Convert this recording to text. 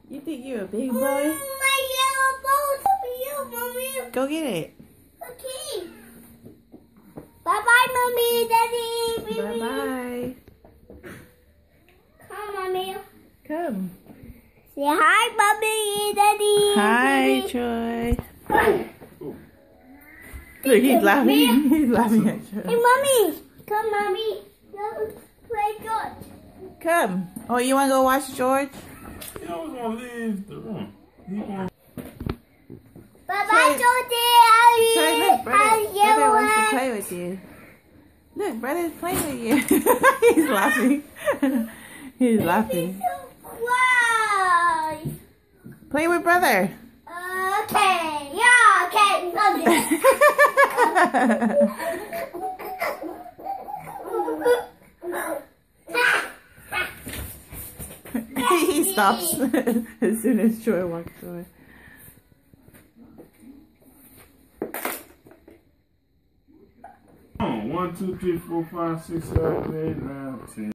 You think you're a big boy? My yellow ball to you, Mommy. Go get it. Okay. Bye-bye, Mommy, Daddy. Bye-bye. Come, Mommy. Come. Say hi, Mommy, Daddy. Hi, Troy. Look, he's laughing. He's laughing at Hey, Troy. Mommy. Come, Mommy. Let's play George. Come. Oh, you want to go watch George? I was gonna leave the room. Bye-bye, Troy, look, Georgie. brother wants to play with you. Look, brother's playing with you. He's laughing. He's laughing. Wow. Play with brother. Okay. Yeah, okay. Okay. He stops as soon as Troy walks away. 1, 2, 3, 4, 5, 6, 7, 8, 9, 10.